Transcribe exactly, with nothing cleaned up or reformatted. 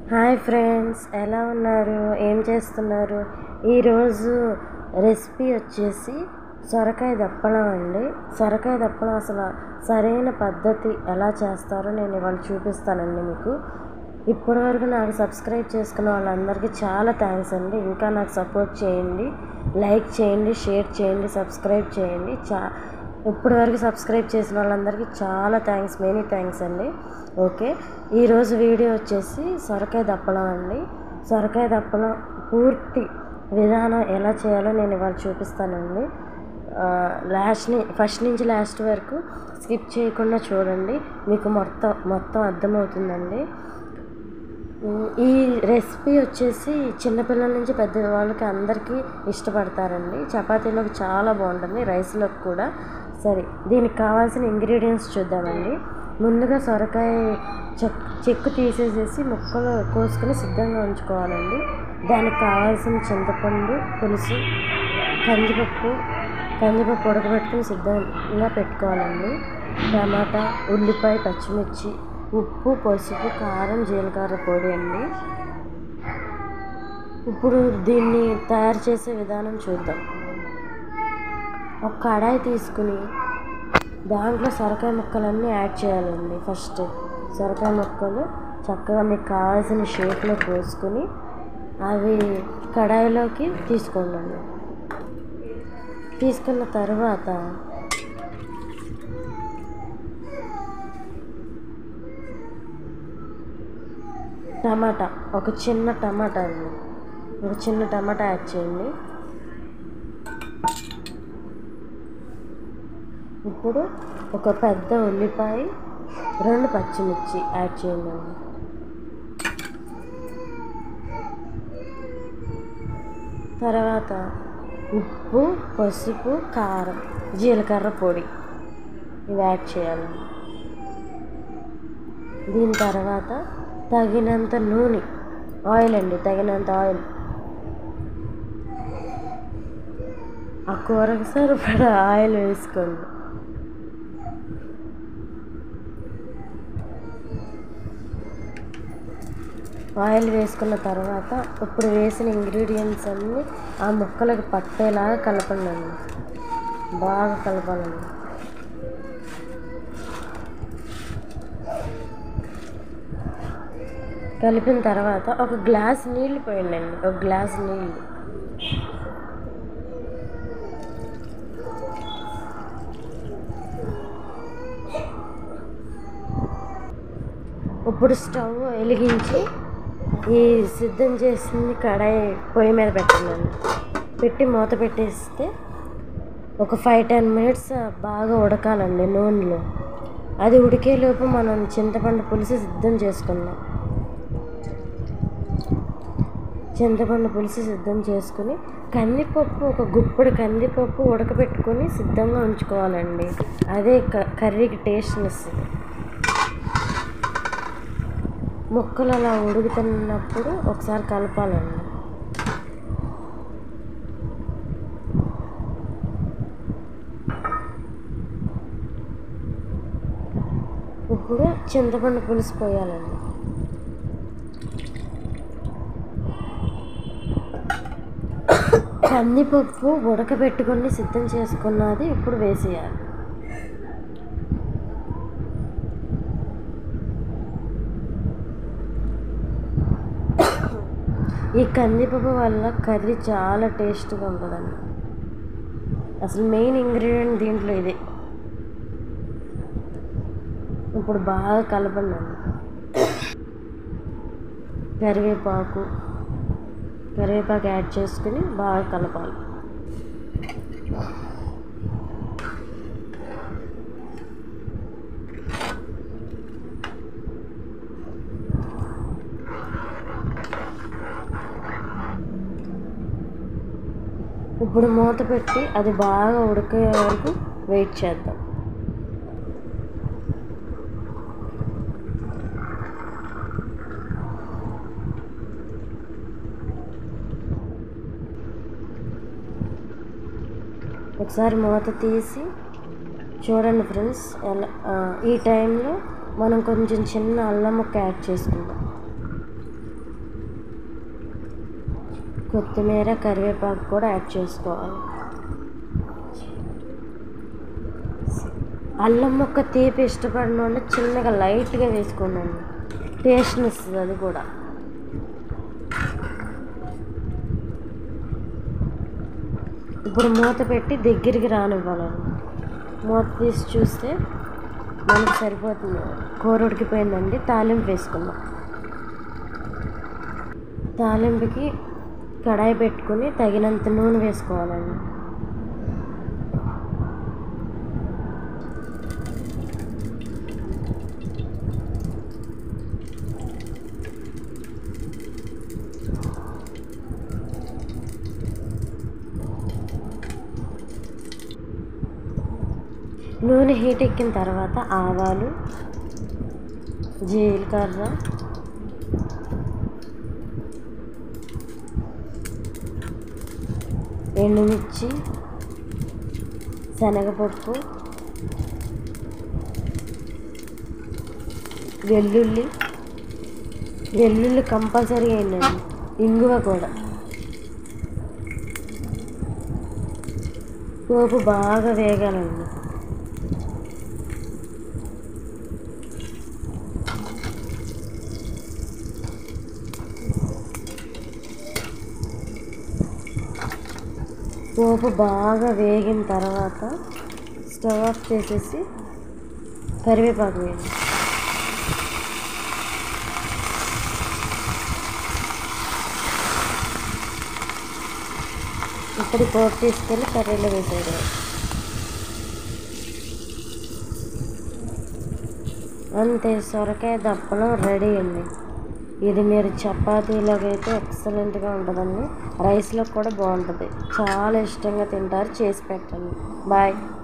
Hi friends, ఎలా ఉన్నారు? ఏం చేస్తున్నారు? ఈరోజు రెసిపీ వచ్చేసి సొరకాయ దప్పలం అండి. సొరకాయ దప్పలం అసలు సరైన పద్ధతి ఎలా చేస్తారో నేను ఇవాళ చూపిస్తానండి మీకు. ఇప్పటివరకు నాకు సబ్స్క్రైబ్ చేసుకున్న వాళ్ళందరికీ చాలా థ్యాంక్స్ అండి. ఇంకా నాకు సపోర్ట్ చేయండి, లైక్ చేయండి, షేర్ చేయండి, సబ్స్క్రైబ్ చేయండి. చా ఇప్పటివరకు సబ్స్క్రైబ్ చేసిన వాళ్ళందరికీ చాలా థ్యాంక్స్, మెనీ థ్యాంక్స్ అండి. ఓకే, ఈరోజు వీడియో వచ్చేసి సొరకాయ దప్పలం అండి. సొరకాయ దప్పలం పూర్తి విధానం ఎలా చేయాలో నేను ఇవాళ చూపిస్తానండి. లాస్ట్ ఫస్ట్ నుంచి లాస్ట్ వరకు స్కిప్ చేయకుండా చూడండి, మీకు మొత్తం మొత్తం అర్థమవుతుందండి. ఈ రెసిపీ వచ్చేసి చిన్నపిల్లల నుంచి పెద్ద వాళ్ళకి అందరికీ ఇష్టపడతారండి. చపాతీలోకి చాలా బాగుంటుంది, రైస్లోకి కూడా. సరే, దీనికి కావాల్సిన ఇంగ్రీడియంట్స్ చూద్దామండి. ముందుగా సొరకాయ చెక్ చెక్కు తీసేసేసి ముక్కలు కోసుకొని సిద్ధంగా ఉంచుకోవాలండి. దానికి కావాల్సిన చింతపండు పులుసు, కందిపప్పు కందిపప్పు ఉడకబెట్టుకుని సిద్ధంగా పెట్టుకోవాలండి. టమాటా, ఉల్లిపాయ, పచ్చిమిర్చి, ఉప్పు, పసుపు, కారం, జీలకర్ర పొడి అండి. ఇప్పుడు దీన్ని తయారు చేసే విధానం చూద్దాం. ఒక కడాయి తీసుకుని దాంట్లో సొరకాయ ముక్కలన్నీ యాడ్ చేయాలండి. ఫస్ట్ సొరకాయ ముక్కలు చక్కగా మీకు కావాల్సిన షేప్లో కోసుకొని అవి కడాయిలోకి తీసుకోండి. తీసుకున్న తర్వాత టమాటా, ఒక చిన్న టమాటా అండి, ఒక చిన్న టమాటా యాడ్ చేయండి. ఇప్పుడు ఒక పెద్ద ఉల్లిపాయ, రెండు పచ్చిమిర్చి యాడ్ చేయండి. తర్వాత ఉప్పు, పసుపు, కారం, జీలకర్ర పొడి ఇవి యాడ్ చేయాలి. దీని తర్వాత తగినంత నూనె, ఆయిల్ అండి, తగినంత ఆయిల్. ఆ కూరకు సరిపడా ఆయిల్ వేసుకోండి. ఆయిల్ వేసుకున్న తర్వాత ఇప్పుడు వేసిన ఇంగ్రీడియంట్స్ అన్నీ ఆ ముక్కలకు పట్టేలాగా కలపండి, బాగా కలపాలండి. కలిపిన తర్వాత ఒక గ్లాస్ నీళ్ళు పోయండి, ఒక గ్లాస్ నీళ్ళు. ఇప్పుడు స్టవ్ వెలిగించి ఈ సిద్ధం చేసింది కడాయి పొయ్యి మీద పెట్టండి. పెట్టి మూత పెట్టేస్తే ఒక ఫైవ్ టెన్ మినిట్స్ బాగా ఉడకాలండి నూనెలో. అది ఉడికేలోపు మనం చింతపండు పులుసు సిద్ధం చేసుకుందాం. చింతపండు పులుసు సిద్ధం చేసుకుని కందిపప్పు, ఒక గుప్పెడు కందిపప్పు ఉడకబెట్టుకొని సిద్ధంగా ఉంచుకోవాలండి. అదే కర్రీకి టేస్ట్ ఇస్తుంది. ముక్కలు అలా ఉడుకుతున్నప్పుడు ఒకసారి కలపాలండి. ఇప్పుడు చింతపండు పులుసు పోయాలండి. కందిపప్పు ఉడకబెట్టుకొని సిద్ధం చేసుకున్నది ఇప్పుడు వేసేయాలి. ఈ కందిపప్పు వల్ల కర్రీ చాలా టేస్ట్గా ఉంటుందండి. అసలు మెయిన్ ఇంగ్రీడియంట్ దీంట్లో ఇదే. ఇప్పుడు బాగా కలపండి. కరివేపాకు కరివేపాకు యాడ్ చేసుకుని బాగా కలపాలి. ఇప్పుడు మూత పెట్టి అది బాగా ఉడికే వరకు వెయిట్ చేద్దాం. ఒకసారి మూత తీసి చూడండి ఫ్రెండ్స్. ఎలా ఈ టైంలో మనం కొంచెం చిన్న అల్లం ముక్క యాడ్ చేసుకుందాం. కొత్తిమీర కరివేపాకు కూడా యాడ్ చేసుకోవాలి. అల్లం ముక్క తీపి ఇష్టపడిన వాళ్ళు చిన్నగా లైట్గా వేసుకోండి, టేస్ట్ని ఇస్తుంది అది కూడా. ఇప్పుడు మూత పెట్టి దగ్గరికి రానివ్వాలండి. మూత తీసి చూస్తే మనకు సరిపోతుంది, కూర ఉడికిపోయిందండి. తాలింపు వేసుకుందాం. తాలింపుకి కడాయి పెట్టుకుని తగినంత నూనె వేసుకోవాలండి. నూనె హీట్ ఎక్కిన తర్వాత ఆవాలు, జీలకర్ర, ఎండుమిర్చి, శనగపప్పు, వెల్లుల్లి వెల్లుల్లి కంపల్సరీ వేయండి, ఇంగువ కూడా. పోపు బాగా వేగాలండి. పోపు బాగా వేగిన తర్వాత స్టవ్ ఆఫ్ చేసేసి కరివేపాకు వేయండి. ఇప్పుడు పోపు తీసుకెళ్ళి కర్రీలో వేసేది. అంతే, సొరకాయ దప్పలం రెడీ అండి. ఇది మీరు చపాతీలోకి అయితే ఎక్సలెంట్గా ఉంటుందండి, రైస్లో కూడా బాగుంటుంది. చాలా ఇష్టంగా తింటారు, చేసి పెట్టండి. బాయ్.